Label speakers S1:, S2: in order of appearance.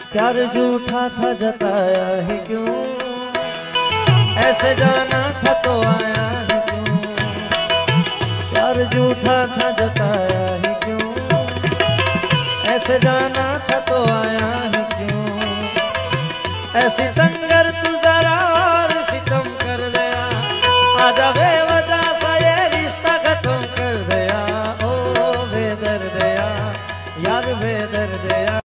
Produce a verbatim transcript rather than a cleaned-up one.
S1: प्यार झूठा था जताया ही क्यों, ऐसे जाना था तो आया ही क्यों। प्यार झूठा था जताया ही क्यों, ऐसे जाना